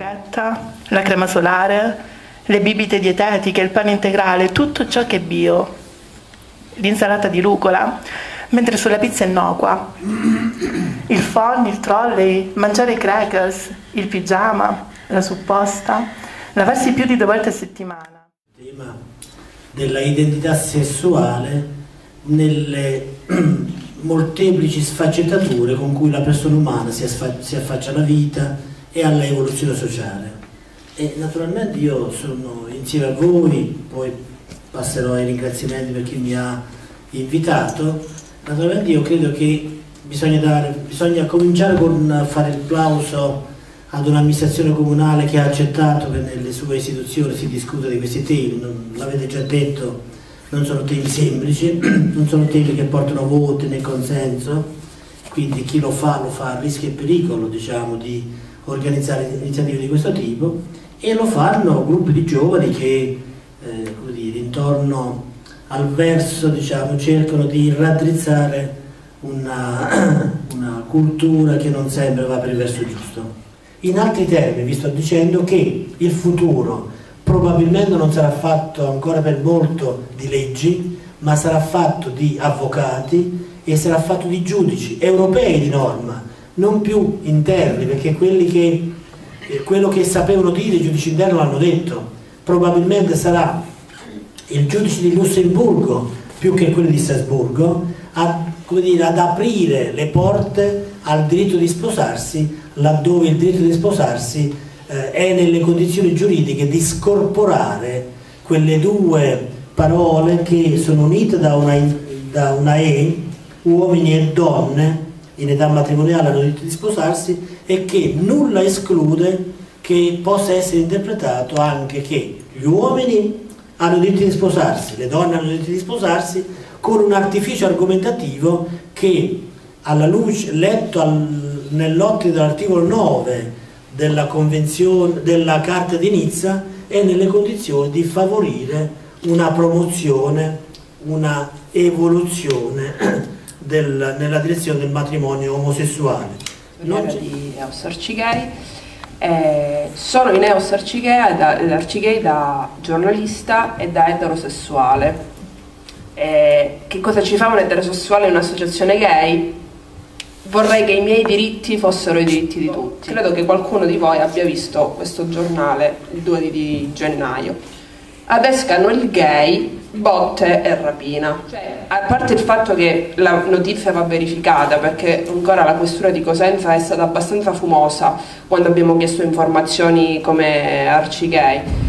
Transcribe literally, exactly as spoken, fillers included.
margaretta, la crema solare, le bibite dietetiche, il pane integrale, tutto ciò che è bio, l'insalata di rucola, mentre sulla pizza innocua, il phon, il trolley, mangiare i crackers, il pigiama, la supposta, lavarsi più di due volte a settimana. Il tema della identità sessuale nelle molteplici sfaccettature con cui la persona umana si, si affaccia alla vita e alla evoluzione sociale. E naturalmente io sono insieme a voi, poi passerò ai ringraziamenti per chi mi ha invitato. Naturalmente io credo che bisogna, dare, bisogna cominciare con fare il plauso ad un'amministrazione comunale che ha accettato che nelle sue istituzioni si discuta di questi temi. L'avete già detto, non sono temi semplici, non sono temi che portano voti né consenso, quindi chi lo fa lo fa a rischio e pericolo, diciamo, di organizzare iniziative di questo tipo, e lo fanno gruppi di giovani che eh, come dire, intorno al verso, diciamo, cercano di raddrizzare una, una cultura che non sempre va per il verso giusto. In altri termini vi sto dicendo che il futuro probabilmente non sarà fatto ancora per molto di leggi, ma sarà fatto di avvocati e sarà fatto di giudici europei di norma, non più interni, perché quelli che, eh, quello che sapevano dire i giudici interni l'hanno detto. Probabilmente sarà il giudice di Lussemburgo più che quello di Strasburgo a, come dire, ad aprire le porte al diritto di sposarsi laddove il diritto di sposarsi eh, è nelle condizioni giuridiche di scorporare quelle due parole che sono unite da una, da una E, uomini e donne in età matrimoniale hanno diritto di sposarsi, e che nulla esclude che possa essere interpretato anche che gli uomini hanno diritto di sposarsi, le donne hanno diritto di sposarsi, con un artificio argomentativo che, alla luce, letto al, nell'ottica dell'articolo nove della Convenzione, della Carta di Nizza, è nelle condizioni di favorire una promozione, una evoluzione del, nella direzione del matrimonio omosessuale. Non di Eos Arcigay. Eh, sono in Eos Arcigay da, Arcigay da giornalista e da eterosessuale. Eh, che cosa ci fa un eterosessuale in un'associazione gay? Vorrei che i miei diritti fossero i diritti di tutti. Credo che qualcuno di voi abbia visto questo giornale il due di gennaio. Adescano il gay, botte e rapina. Cioè, a parte il fatto che la notizia va verificata, perché ancora la questura di Cosenza è stata abbastanza fumosa quando abbiamo chiesto informazioni come Arcigay,